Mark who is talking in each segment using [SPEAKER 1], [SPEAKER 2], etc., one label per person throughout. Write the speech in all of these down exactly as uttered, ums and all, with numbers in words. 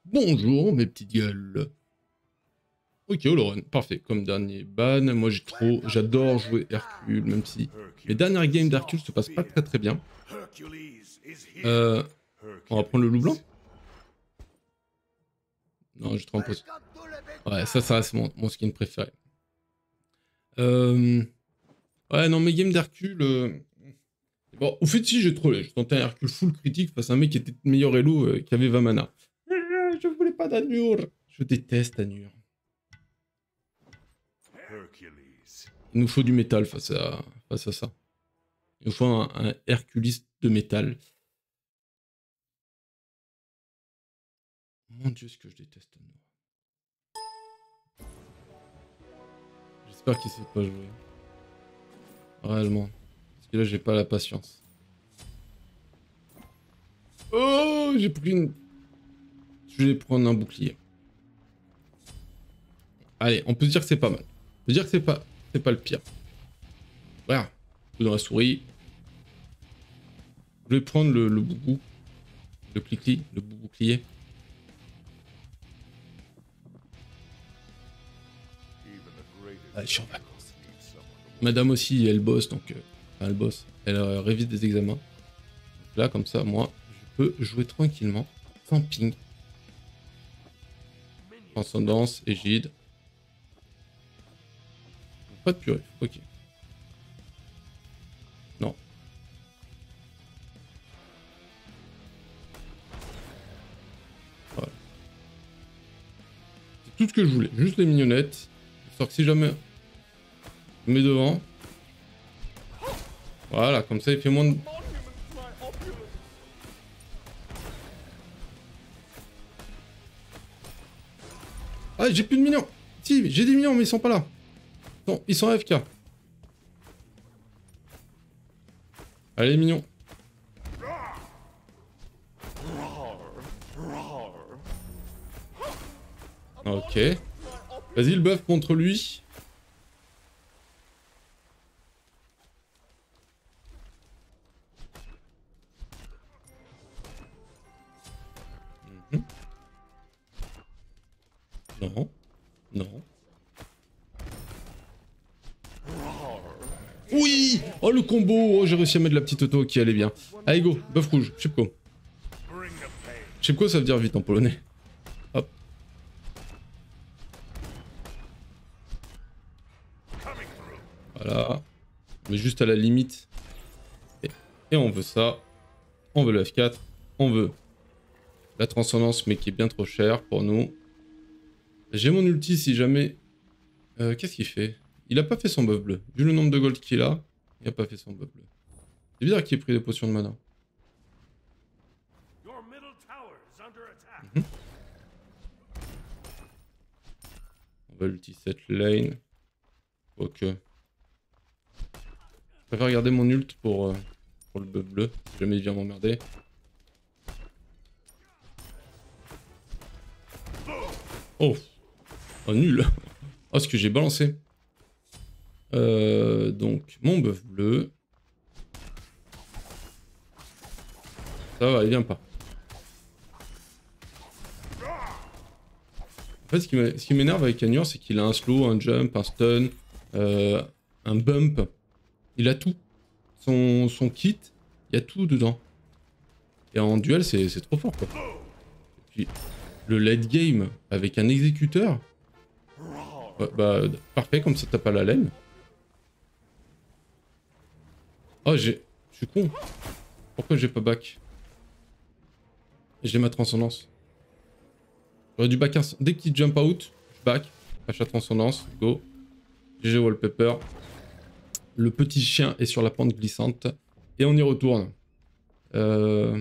[SPEAKER 1] Bonjour mes petites gueules. Ok, Oloron, parfait. Comme dernier ban, moi j'ai trop, j'adore jouer Hercule, même si les dernières games d'Hercule se passent pas très très bien. Euh, on va prendre le loup blanc. Non, j'ai trop un poste. Ouais, ça, ça c'est mon, mon skin préféré. Euh... Ouais, non, mes games d'Hercule... Euh... Bon, au fait, si, j'ai trollé. Je tentais un Hercule full critique face à un mec qui était meilleur Elo, euh, qui avait vingt mana. Euh, je voulais pas d'Anur. Je déteste Anur. Il nous faut du métal face à, face à ça. Il nous faut un, un Hercules de métal. Mon dieu, ce que je déteste Anur. J'espère qu'il sait pas jouer. Réellement. Parce que là, j'ai pas la patience. Oh, j'ai pris une... Je vais prendre un bouclier. Allez, on peut se dire que c'est pas mal. On peut dire que c'est pas, c'est pas le pire. Voilà. Dans la souris. Je vais prendre le, le boubou. Le clic-clic, le bouclier. Allez, je suis en vacances. Madame aussi, elle bosse, donc... Euh, enfin, elle bosse. Elle euh, révise des examens. Donc là, comme ça, moi, je peux jouer tranquillement. Sans ping. Transcendance, égide. Pas de purée, ok. Non. Voilà. C'est tout ce que je voulais, juste les mignonnettes. Histoire que si jamais je mets devant. Voilà, comme ça il fait moins de... Ah, j'ai plus de minions. Si, j'ai des minions, mais ils sont pas là. Non, ils sont A F K. Allez, les mignons. Ok. Vas-y, le buff contre lui. Mm-hmm. Non. Non. Oui. Oh, le combo. Oh, j'ai réussi à mettre la petite auto qui allait bien. Allez, go. Buff rouge. Shipko. Shipko, ça veut dire vite en polonais. Hop. Voilà. Mais juste à la limite. Et, et on veut ça. On veut le F quatre. On veut la transcendance, mais qui est bien trop cher pour nous. J'ai mon ulti si jamais... Euh, Qu'est-ce qu'il fait? Il a pas fait son buff bleu. Vu le nombre de gold qu'il a, il a pas fait son buff bleu. C'est bizarre qu'il ait pris des potions de mana. Mmh. On va ulti cette lane. Ok. Je préfère garder mon ult pour, euh, pour le buff bleu, si jamais il vient m'emmerder. Oh, oh nul. Oh, ce que j'ai balancé. Euh, donc, mon buff bleu. Ça va, il vient pas. En fait, ce qui m'énerve avec Anur, c'est qu'il a un slow, un jump, un stun, euh, un bump. Il a tout. Son, son kit, il y a tout dedans. Et en duel, c'est trop fort, quoi. Et puis, le late game avec un exécuteur. Bah, bah parfait, comme ça t'as pas la laine. Oh, j'ai... Je suis con. Pourquoi j'ai pas back? J'ai ma transcendance. J'aurais dû back un... Dès qu'il jump out, je back. Achat transcendance, go. G G wallpaper. Le petit chien est sur la pente glissante. Et on y retourne. Euh...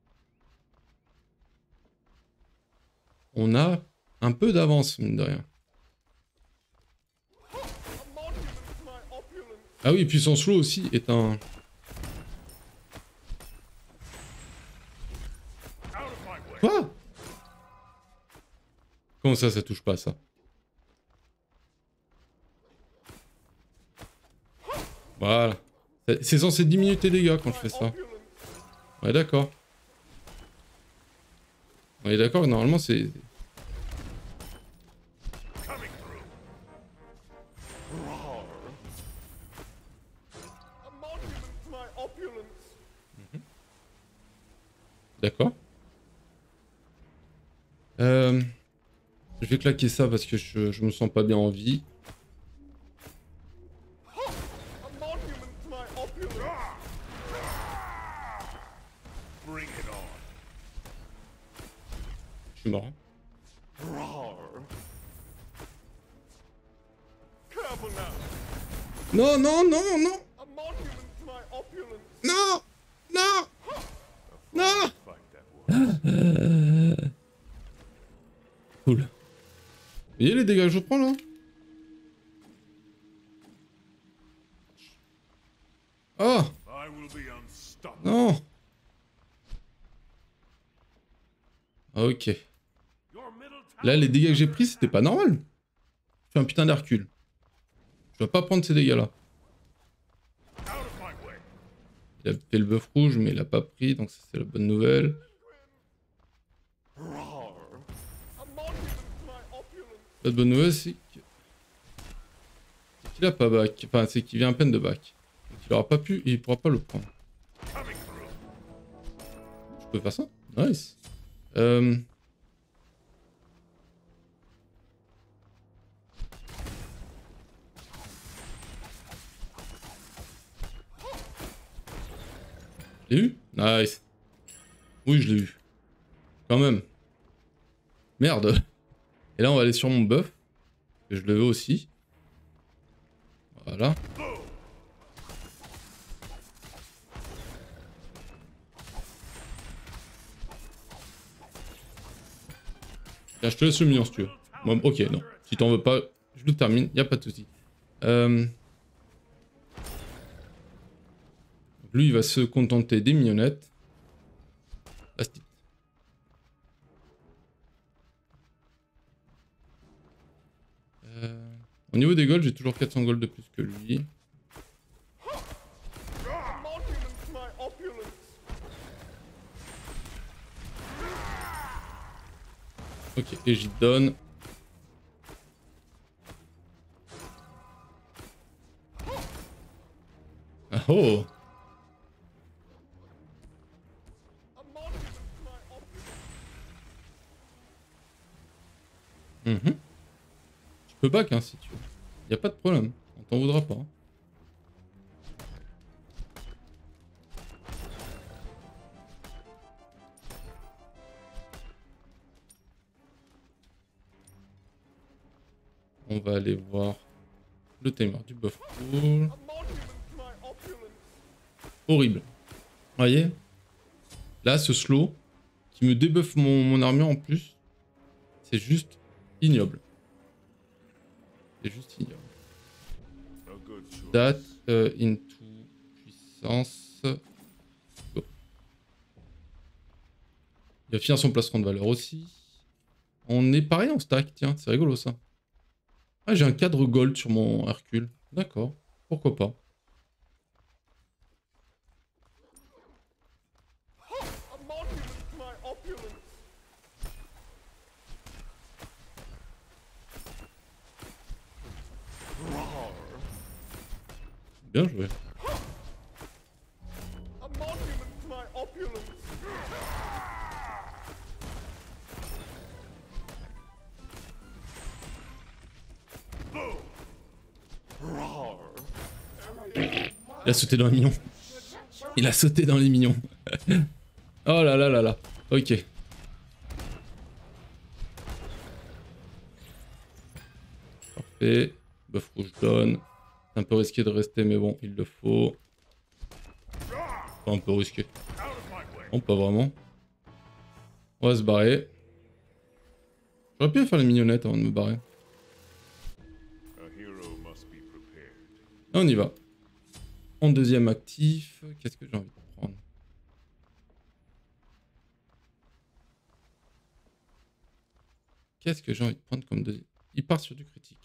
[SPEAKER 1] On a un peu d'avance, mine de rien. Ah oui, et puis son slow aussi est un... Quoi? Comment ça, ça touche pas ça? Voilà. C'est censé diminuer tes dégâts quand je fais ça. Ouais, d'accord. On est d'accord que normalement c'est... D'accord. Euh, je vais claquer ça parce que je, je me sens pas bien en vie. Je suis mort. Non, non, non, non. Non. Non. Non. Euh... Cool. Vous voyez les dégâts que je prends là? Oh. Non. Ok. Là, les dégâts que j'ai pris, c'était pas normal. Je suis un putain d'Hercule. Je dois pas prendre ces dégâts là. Il a fait le bœuf rouge, mais il a pas pris, donc ça c'est la bonne nouvelle. La bonne nouvelle, c'est qu'il a pas back. Enfin, c'est qu'il vient à peine de back. Donc il aura pas pu, et il pourra pas le prendre. Je peux faire ça? Nice. Euh... Je l'ai eu? Nice. Oui, je l'ai eu. Quand même. Merde. Et là, on va aller sur mon buff. Que je le veux aussi. Voilà. Là, je te laisse le minion si tu veux. Bon, ok, non. Si t'en veux pas, je le termine. Y a pas de souci. Euh... Lui, il va se contenter des mignonnettes. Bastille. Euh... Au niveau des golds, j'ai toujours quatre cents golds de plus que lui. Ok, et j'y donne. Ah oh! Mmh. Tu peux back hein, si tu veux. Y a pas de problème, on t'en voudra pas. Hein. On va aller voir le timer du buff pool. Horrible. Vous voyez? Là, ce slow qui me débuffe mon, mon armure en plus, c'est juste ignoble. C'est juste ignoble. That uh, into puissance. Go. Il va finir son placement de valeur aussi. On est pareil en stack, tiens, c'est rigolo ça. Ah, j'ai un cadre gold sur mon Hercule. D'accord, pourquoi pas. Bien joué. Il a sauté dans les mignons. Il a sauté dans les mignons. Oh là là là là. Ok. Parfait. Buff rouge donne. C'est un peu risqué de rester, mais bon, il le faut. Pas un peu risqué. Non, pas vraiment. On va se barrer. J'aurais pu faire les mignonnettes avant de me barrer. Là, on y va. En deuxième actif, qu'est-ce que j'ai envie de prendre? Qu'est-ce que j'ai envie de prendre comme deuxième? Il part sur du critique.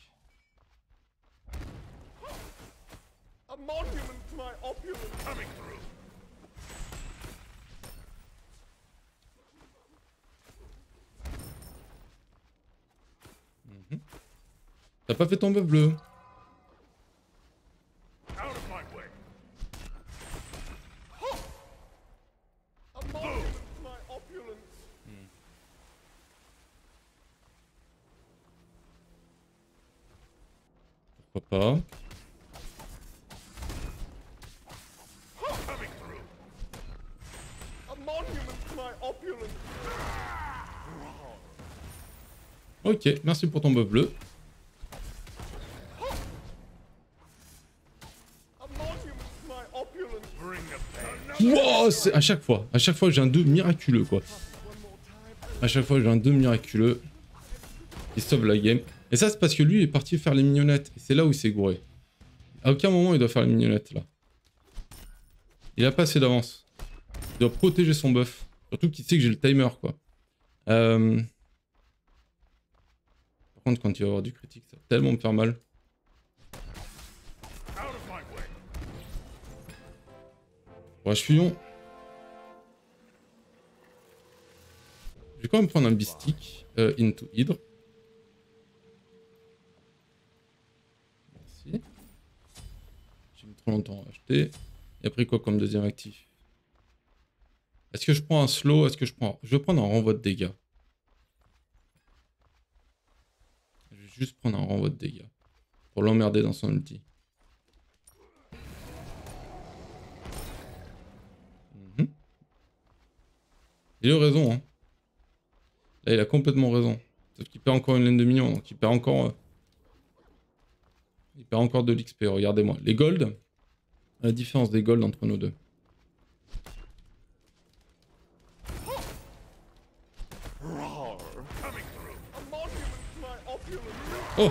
[SPEAKER 1] T'as pas fait ton buff bleu. Pourquoi pas. Ok, merci pour ton buff bleu. Wow, c'est à chaque fois, à chaque fois j'ai un deux miraculeux quoi. À chaque fois j'ai un deux miraculeux qui sauve la game. Et ça c'est parce que lui est parti faire les mignonnettes. Et c'est là où il s'est gouré. À aucun moment il doit faire les mignonnettes là. Il a pas assez d'avance. Il doit protéger son buff. Surtout qu'il sait que j'ai le timer quoi. Euh... Par contre quand il va avoir du critique ça va tellement me faire mal. Bref, fuyons. Je vais quand même prendre un Bistic euh, into Hydre. Merci. J'ai mis trop longtemps à acheter. Et après quoi comme deuxième actif? Est-ce que je prends un slow? Est-ce que je prends... Je vais prendre un renvoi de dégâts. Je vais juste prendre un renvoi de dégâts. Pour l'emmerder dans son ulti. Mm-hmm. Il a raison, hein. Là, il a complètement raison. Sauf qu'il perd encore une laine de minions, donc il perd encore... Euh... Il perd encore de l'X P, regardez-moi. Les golds, la différence des golds entre nous deux. Oh!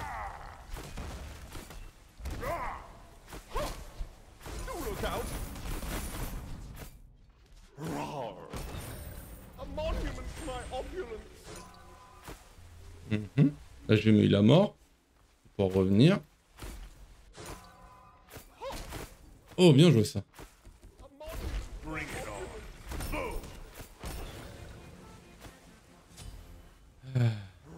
[SPEAKER 1] Mmh. Là, je vais mettre la mort pour revenir. Oh, bien joué ça. Ah.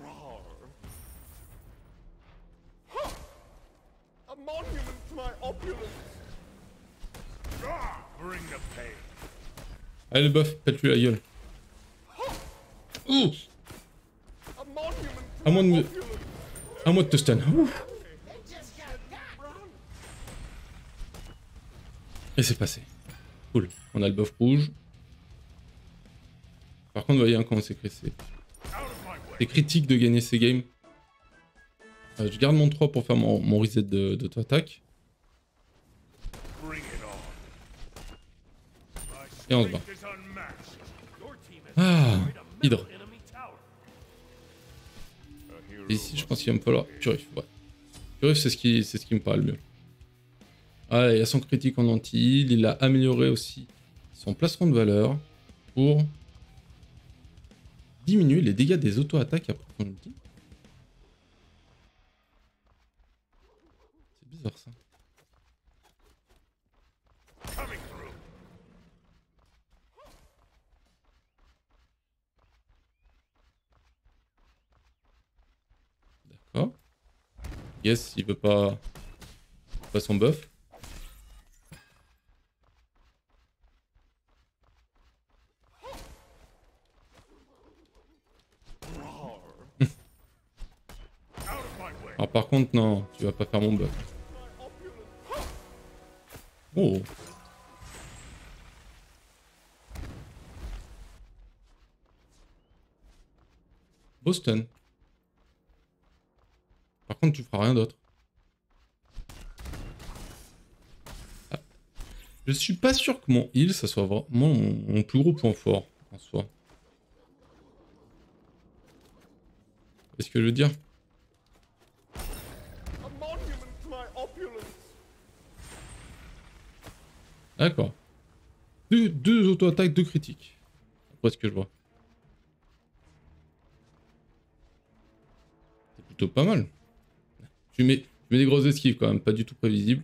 [SPEAKER 1] Allez le buff, pète-lui la gueule. Ouh. À moins de me... À moins de te stun. Ouh. Et c'est passé. Cool. On a le buff rouge. Par contre, vous voyez hein, comment c'est crissé. C'est critique de gagner ces games. Euh, je garde mon trois pour faire mon, mon reset de, d'auto-attaque. Et on se bat. Ah, Hydre. Et ici, je pense qu'il va me falloir Purif. Ouais. Purif, c'est ce qui, c'est ce qui me parle le mieux. Ah, il a son critique en anti-heal. Il a amélioré aussi son placement de valeur pour diminuer les dégâts des auto-attaques après son ulti. C'est bizarre ça. D'accord. Yes, il veut pas, pas son buff. Alors par contre, non, tu vas pas faire mon buff. Oh. Boston. Par contre, tu feras rien d'autre. Ah. Je suis pas sûr que mon heal, ça soit vraiment mon, mon plus gros point fort en soi. Est-ce que je veux dire? D'accord. Deux, deux auto-attaques, deux critiques. Après ce que je vois. C'est plutôt pas mal. Je mets, je mets des grosses esquives quand même, pas du tout prévisible.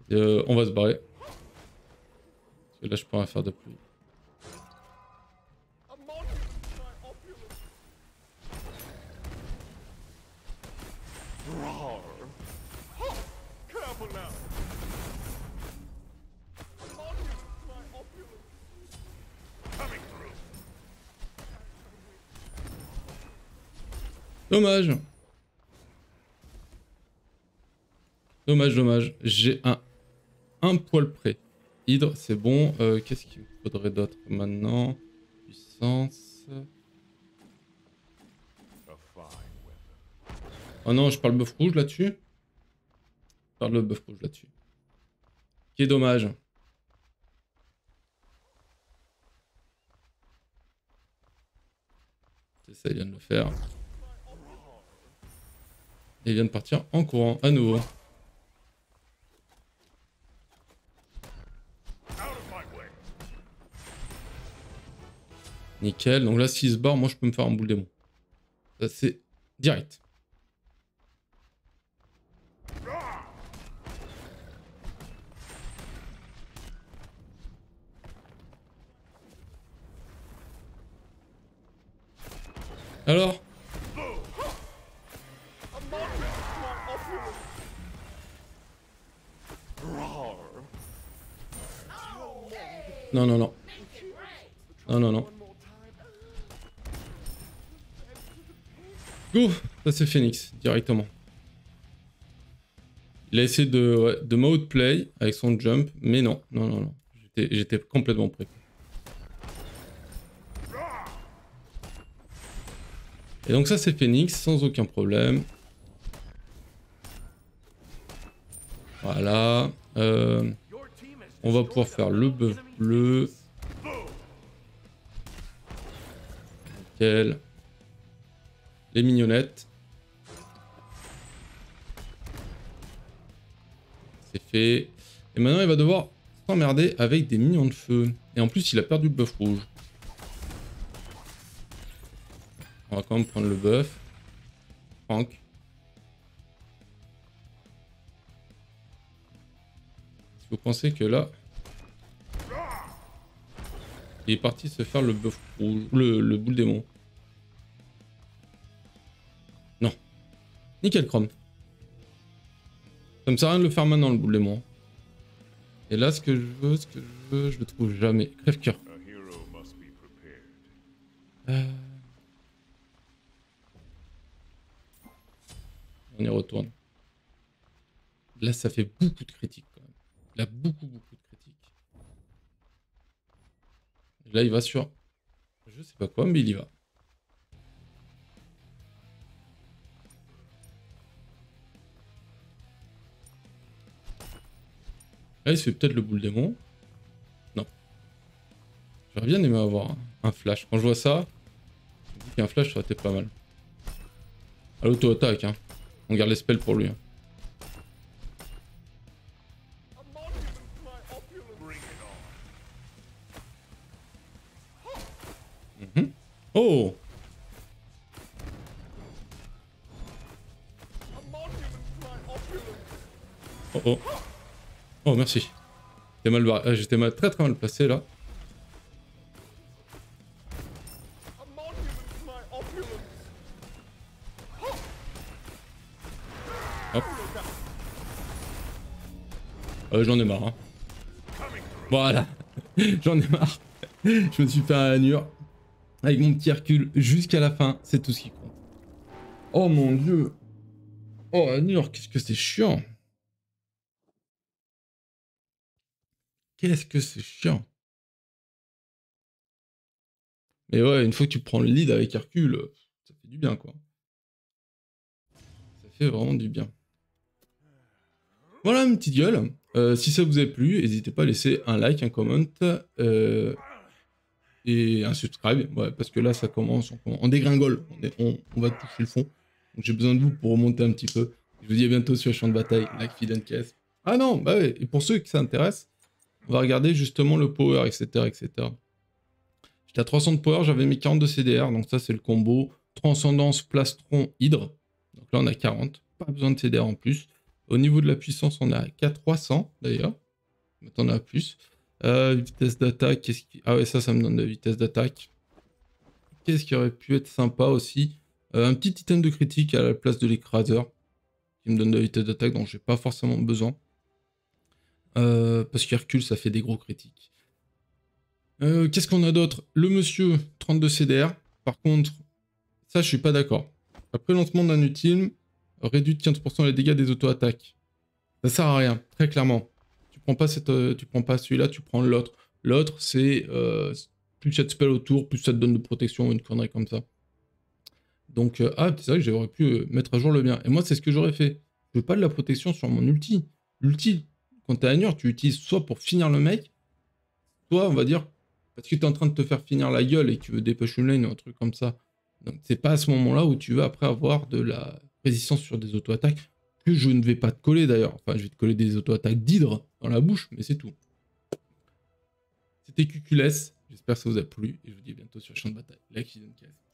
[SPEAKER 1] Euh, on va se barrer. Parce que là, je peux rien faire de plus. Dommage. Dommage, dommage. J'ai un, un poil près. Hydre, c'est bon. Euh, Qu'est-ce qu'il me faudrait d'autre maintenant? Puissance. Oh non, je parle bœuf rouge là-dessus. Je parle le bœuf rouge là-dessus. Qui est dommage. C'est ça, il vient de le faire. Et il vient de partir en courant à nouveau. Nickel. Donc là, s'il se barre, moi je peux me faire un boule démon. Ça, c'est direct. Alors? Non, non, non. Non, non, non. Go! Ça c'est Phoenix, directement. Il a essayé de, ouais, de m'outplay avec son jump, mais non, non, non, non. J'étais complètement prêt. Et donc ça c'est Phoenix, sans aucun problème. Voilà. Euh, on va pouvoir faire le bœuf bleu. Nickel. Les mignonnettes. C'est fait. Et maintenant il va devoir s'emmerder avec des minions de feu. Et en plus il a perdu le bœuf rouge. On va quand même prendre le bœuf. Franck. Vous pensez que là... Il est parti se faire le bœuf rouge, le, le boule démon. Non. Nickel chrome. Ça me sert à rien de le faire maintenant le boule démon. Et là ce que je veux, ce que je veux, je le trouve jamais. Crève-cœur. Euh... On y retourne. Là ça fait beaucoup de critiques quand même. Il a beaucoup beaucoup de critiques. Là il va sur... Je sais pas quoi mais il y va. Là il se fait peut-être le boule démon. Non. J'aurais bien aimé avoir un, un flash. Quand je vois ça, je me dis qu'un flash ça aurait été pas mal. À l'auto-attaque hein. On garde les spells pour lui. Hein. Mm-hmm. Oh! Oh oh. Oh merci. J'étais mal barré. J'étais mal, très très mal placé là. Hop. Euh, J'en ai marre. Hein. Voilà. J'en ai marre. Je me suis fait un annure. Avec mon petit Hercule jusqu'à la fin. C'est tout ce qui compte. Oh mon dieu. Oh annure, qu'est-ce que c'est chiant. Qu'est-ce que c'est chiant. Mais ouais, une fois que tu prends le lead avec Hercule, ça fait du bien quoi. Ça fait vraiment du bien. Voilà une petite gueule. Euh, si ça vous a plu, n'hésitez pas à laisser un like, un comment euh, et un subscribe. Ouais, parce que là ça commence, on, on dégringole, on, est, on, on va toucher le fond. Donc j'ai besoin de vous pour remonter un petit peu. Je vous dis à bientôt sur le champ de bataille, like, feed and case. Ah non, bah ouais, et pour ceux qui s'intéressent, on va regarder justement le power, et cetera et cetera. J'étais à trois cents de power, j'avais mis quarante de C D R, donc ça c'est le combo. Transcendance, plastron, hydre. Donc là on a quarante, pas besoin de C D R en plus. Au niveau de la puissance, on est à quatre trois cents d'ailleurs. Maintenant, on a plus. Euh, vitesse d'attaque, qu'est-ce qui... Ah ouais, ça, ça me donne de la vitesse d'attaque. Qu'est-ce qui aurait pu être sympa aussi? euh, Un petit item de critique à la place de l'écraseur, qui me donne de la vitesse d'attaque dont j'ai pas forcément besoin. Euh, parce qu'Hercule, ça fait des gros critiques. Euh, Qu'est-ce qu'on a d'autre? Le monsieur, trente-deux C D R. Par contre, ça, je suis pas d'accord. Après lancement d'un ultime, réduit de quinze pour cent les dégâts des auto-attaques. Ça sert à rien, très clairement. Tu prends pas, cette, euh, tu prends pas celui-là, tu prends l'autre. L'autre, c'est euh, plus il y a de spells autour, plus ça te donne de protection ou une connerie comme ça. Donc, euh, ah, c'est vrai que j'aurais pu euh, mettre à jour le bien. Et moi, c'est ce que j'aurais fait. Je veux pas de la protection sur mon ulti. L'ulti, quand t'es Anur, tu l'utilises soit pour finir le mec, soit, on va dire, parce que t'es en train de te faire finir la gueule et que tu veux dépêcher une lane ou un truc comme ça. Donc, c'est pas à ce moment-là où tu veux après avoir de la résistance sur des auto-attaques, que je ne vais pas te coller d'ailleurs. Enfin, je vais te coller des auto-attaques d'hydre dans la bouche, mais c'est tout. C'était Q Q L S. J'espère que ça vous a plu et je vous dis à bientôt sur le champ de bataille. Like, si